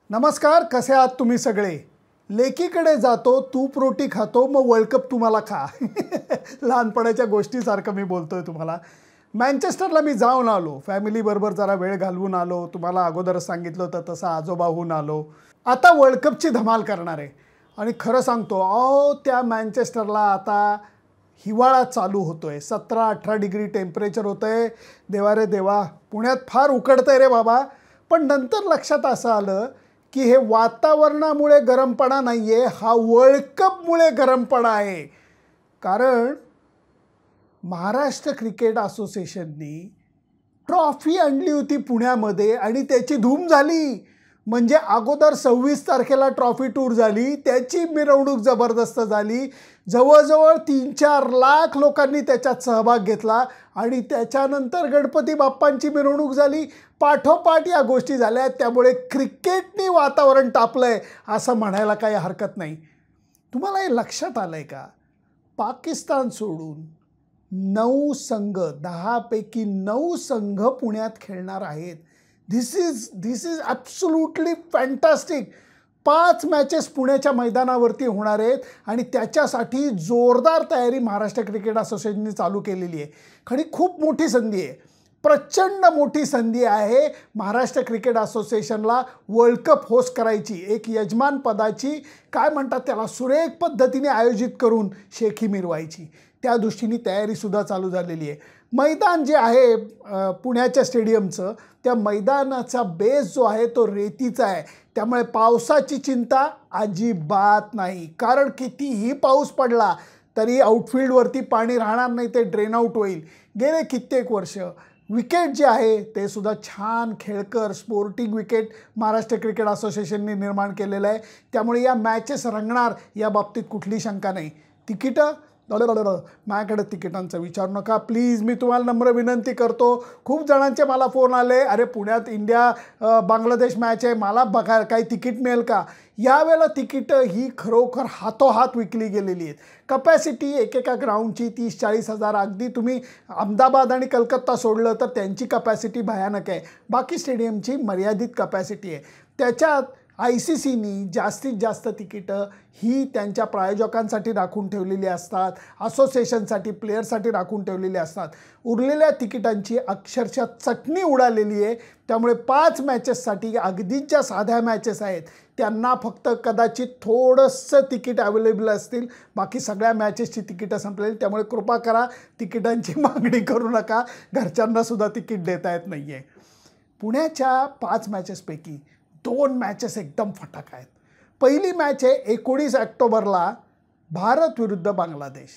नमस्कार, कसे आहात तुम्ही सगळे? लेकीकडे जातो, तूप रोटी खातो, मग वर्ल्ड कप तुम्हाला खा. लहानपणाच्या गोष्टीसारखं मी बोलतोय तुम्हाला. मँचेस्टरला मी जाऊन आलो. फॅमिलीबरोबर जरा वेळ घालवून आलो. तुम्हाला अगोदरच सांगितलं होतं तसं आजोबाहून आलो. आता वर्ल्ड कपची धमाल करणार आहे. आणि खरं सांगतो, त्या मँचेस्टरला आता हिवाळा चालू होतोय. 17-18 डिग्री टेम्परेचर होतंय. देवा रे देवा, पुण्यात फार उकडतंय रे बाबा. पण नंतर लक्षात असं आलं की हे वातावरणामुळे गरमपणा नाही आहे, हा वर्ल्ड कपमुळे गरमपणा आहे. कारण महाराष्ट्र क्रिकेट असोसिएशननी ट्रॉफी आणली होती पुण्यामध्ये आणि त्याची धूम झाली. म्हणजे अगोदर 26 तारखेला ट्रॉफी टूर झाली, त्याची मिरवणूक जबरदस्त झाली. जवळजवळ 3-4 लाख लोकांनी त्याच्यात सहभाग घेतला आणि त्याच्यानंतर गणपती बाप्पांची मिरवणूक झाली. पाठोपाठ या गोष्टी झाल्या. त्यामुळे क्रिकेटनी वातावरण तापलंय असं म्हणायला काही हरकत नाही. तुम्हाला हे लक्षात आलंय का? पाकिस्तान सोडून 9 संघ, 10 पैकी 9 संघ पुण्यात खेळणार आहेत. This is absolutely fantastic. 5 matches पुण्याच्या मैदानावरती होणार आहेत आणि त्याच्यासाठी जोरदार तयारी महाराष्ट्र क्रिकेट असोसिएशनने चालू केलेली आहे. खरी खूप मोठी संधी आहे, प्रचंड मोठी संधी आहे महाराष्ट्र क्रिकेट असोसिएशनला वर्ल्ड कप होस्ट करायची. एक यजमान पदाची काय म्हणतात त्याला, सुरेख पद्धतीने आयोजित करून शेखी मिरवायची. त्या दृष्टीने तयारीसुद्धा चालू झालेली आहे. मैदान जे आहे पुण्याच्या स्टेडियमचं, त्या मैदानाचा बेस जो आहे तो रेतीचा आहे. त्यामुळे पावसाची चिंता अजिबात नाही. कारण कितीही पाऊस पडला तरी आउटफील्डवरती पाणी राहणार नाही, ते ड्रेन आउट होईल. गेले कित्येक वर्ष विकेट जे आहे ते सुद्धा छान खेळकर स्पोर्टिंग विकेट महाराष्ट्र क्रिकेट असोसिएशनने निर्माण केलेलं आहे. त्यामुळे या मॅचेस रंगणार या बाबतीत कुठली शंका नाही. तिकीटं माझ्याकडे तिकिटांचा विचारू नका प्लीज. मी तुम्हाला नम्र विनंती करतो. खूप जणांचे मला फोन आले, अरे पुण्यात इंडिया बांगलादेश मॅच आहे, मला बघा काही तिकीट मिळेल का? यावेळेला तिकीटं ही खरोखर हातोहात विकली गेलेली आहेत. कपॅसिटी एकेका ग्राउंडची 30-40 हजार. अगदी तुम्ही अहमदाबाद आणि कलकत्ता सोडलं तर त्यांची कपॅसिटी भयानक आहे. बाकी स्टेडियमची मर्यादित कपॅसिटी आहे. त्याच्यात ICCनी जास्तीत जास्त तिकीटं ही त्यांच्या प्रायोजकांसाठी राखून ठेवलेली असतात, असोसिएशनसाठी, प्लेयरसाठी राखून ठेवलेली असतात. उरलेल्या तिकिटांची अक्षरशः चटणी उडालेली आहे. त्यामुळे 5 मॅचेससाठी अगदीच ज्या साध्या मॅचेस आहेत त्यांना फक्त कदाचित थोडंसं तिकीट अवेलेबल असतील. बाकी सगळ्या मॅचेसची तिकीटं संपलेली. त्यामुळे कृपा करा, तिकिटांची मागणी करू नका. घरच्यांनासुद्धा तिकीट देता येत नाही आहे. पुण्याच्या 5 मॅचेसपैकी 2 मॅचेस एकदम फटाक आहेत. पहिली मॅच आहे 19 ऑक्टोबरला भारत विरुद्ध बांगलादेश.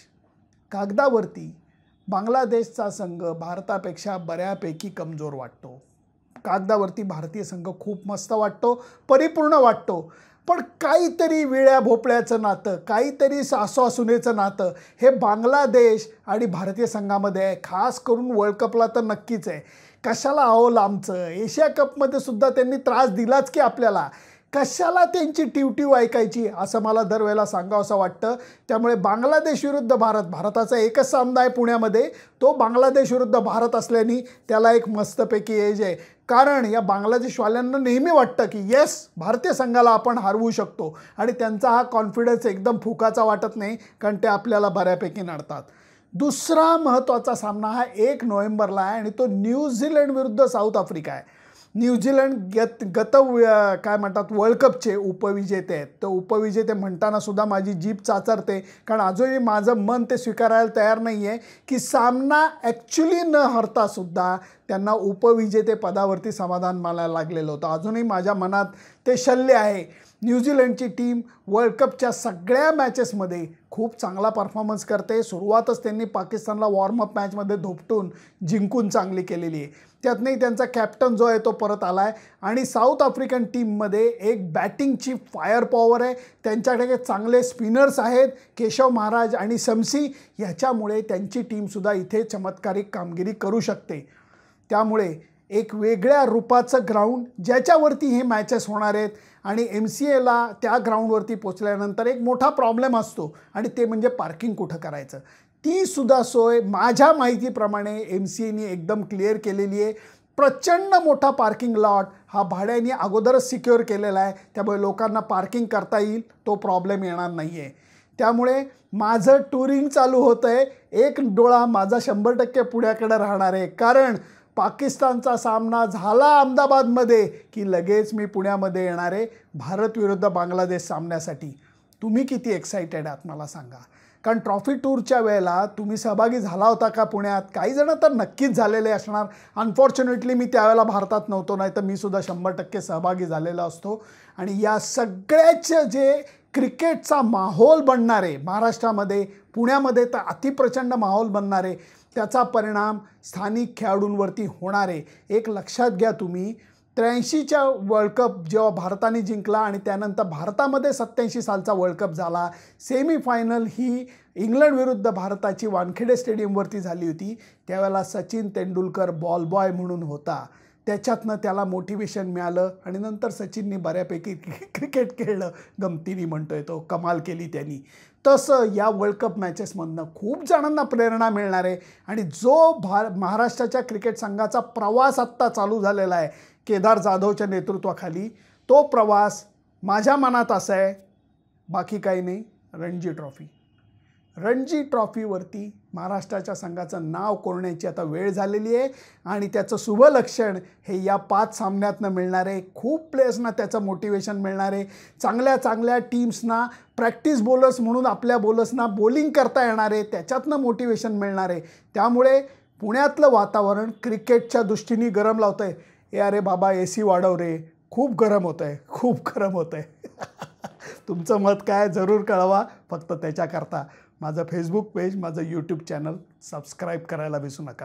कागदावरती बांगलादेशचा संघ भारतापेक्षा बऱ्यापैकी कमजोर वाटतो. कागदावरती भारतीय संघ खूप मस्त वाटतो, परिपूर्ण वाटतो. पण काहीतरी वेळ्या भोपळ्याचं नातं, काहीतरी सासूआसुनेचं नातं हे बांगलादेश आणि भारतीय संघामध्ये आहे. खास करून वर्ल्ड कपला तर नक्कीच आहे. कशाला अहो लांबचं, एशिया कपमध्ये सुद्धा त्यांनी त्रास दिलाच की आपल्याला. कशाला त्यांची टिवटिव ऐकायची असं मला दरवेळेला सांगावंसं वाटतं. त्यामुळे बांगलादेश विरुद्ध भारत, भारताचा एकच सामना आहे पुण्यामध्ये, तो बांगलादेश विरुद्ध भारत असल्याने त्याला एक मस्तपैकी एज आहे. कारण या बांगलादेशवाल्यांना नेहमी वाटतं की येस, भारतीय संघाला आपण हरवू शकतो. आणि त्यांचा हा कॉन्फिडन्स एकदम फुकाचा वाटत नाही, कारण ते आपल्याला बऱ्यापैकी नडतात. दुसरा महत्त्वाचा सामना हा 1 नोव्हेंबरला आहे आणि तो न्यूझीलंड विरुद्ध साऊथ आफ्रिका आहे. न्यूझीलंड काय म्हणतात वर्ल्ड कपचे उपविजेते आहेत. तर उपविजेते म्हणताना सुद्धा माझी जीभ चाचरते, कारण अजूनही माझं मन ते स्वीकारायला तयार नाही आहे की सामना ॲक्च्युली न हरतासुद्धा त्यांना उपविजेते पदावरती समाधान मानायला लागलेलं होतं. अजूनही माझ्या मनात ते शल्य आहे. न्यूझीलंडची टीम वर्ल्ड कपच्या सगळ्या मॅचेसमध्ये खूप चांगला परफॉर्मन्स करते. सुरुवातच त्यांनी पाकिस्तानला वॉर्मअप मॅचमध्ये धोपटून जिंकून चांगली केलेली आहे. त्यातनंही त्यांचा कॅप्टन जो आहे तो परत आला आहे. आणि साऊथ आफ्रिकन टीममध्ये एक बॅटिंगची फायर पॉवर आहे. त्यांच्याकडे चांगले स्पिनर्स आहेत, केशव महाराज आणि शमसी. ह्याच्यामुळे त्यांची टीमसुद्धा इथे चमत्कारिक कामगिरी करू शकते. त्यामुळे एक वेगळ्या रूपाचं ग्राउंड ज्याच्यावरती हे मॅचेस होणार आहेत. आणि MCAला त्या ग्राउंडवरती पोचल्यानंतर एक मोठा प्रॉब्लेम असतो आणि ते म्हणजे पार्किंग कुठं करायचं. ती सुद्धा सोय माझ्या माहितीप्रमाणे MCAनी एकदम क्लिअर केलेली आहे. प्रचंड मोठा पार्किंग लॉट हा भाड्याने अगोदरच सिक्युअर केलेला आहे, त्यामुळे लोकांना पार्किंग करता येईल, तो प्रॉब्लेम येणार नाही आहे. त्यामुळे माझं टुरिंग चालू होतं आहे. एक डोळा माझा 100% पुण्याकडे राहणार आहे, कारण पाकिस्तानचा सामना झाला अहमदाबादमध्ये की लगेच मी पुण्यामध्ये येणार आहे भारत विरुद्ध बांगलादेश सामन्यासाठी. तुम्ही किती एक्साइटेड आहात मला सांगा. कारण ट्रॉफी टूरच्या वेळेला तुम्ही सहभागी झाला होता का पुण्यात? काही जण तर नक्कीच झालेले असणार. अनफॉर्च्युनेटली मी त्यावेळेला भारतात नव्हतो, नाही तर मी सुद्धा 100% सहभागी झालेला असतो. आणि या सगळ्याचे जे क्रिकेटचा माहोल बनणार आहे महाराष्ट्रामध्ये, पुण्यामध्ये तर अतिप्रचंड माहोल बनणार आहे, त्याचा परिणाम स्थानिक खेळाडूंवरती होणार आहे. एक लक्षात घ्या तुम्ही, 83च्या वर्ल्ड कप जेव्हा भारताने जिंकला आणि त्यानंतर भारतामध्ये 87 सालचा वर्ल्ड कप झाला, सेमीफायनल ही इंग्लंड विरुद्ध भारताची वानखेडे स्टेडियमवरती झाली होती. त्यावेळेला सचिन तेंडुलकर बॉल बॉय म्हणून होता. त्याच्यातनं त्याला मोटिवेशन मिळालं आणि नंतर सचिनने बऱ्यापैकी क्रिकेट खेळलं, गमतीने म्हणतोय तो, कमाल केली त्यांनी. तसं या वर्ल्ड कप मॅचेसमधनं खूप जणांना प्रेरणा मिळणार आहे. आणि जो महाराष्ट्राच्या क्रिकेट संघाचा प्रवास आत्ता चालू झालेला आहे केदार जाधवच्या नेतृत्वाखाली, तो प्रवास माझ्या मनात असा आहे, बाकी काही नाही, रणजी ट्रॉफी. रणजी ट्रॉफीवरती महाराष्ट्राच्या संघाचं नाव कोरण्याची आता वेळ झालेली आहे आणि त्याचं शुभलक्षण हे या 5 सामन्यातनं मिळणार आहे. खूप प्लेयर्सना त्याचं मोटिवेशन मिळणार आहे. चांगल्या चांगल्या टीम्सना प्रॅक्टिस बॉलर्स म्हणून आपल्या बॉलर्सना बॉलिंग करता येणार आहे, त्याच्यातनं मोटिवेशन मिळणार आहे. त्यामुळे पुण्यातलं वातावरण क्रिकेटच्या दृष्टीने गरम लावतं आहे. अरे बाबा AC वाढव रे, खूप गरम होतं आहे, खूप गरम होतं आहे. तुमचं मत काय जरूर कळवा. फक्त त्याच्याकरता माझं फेसबुक पेज, माझं यूट्यूब चॅनल सबस्क्राईब करायला विसरू नका.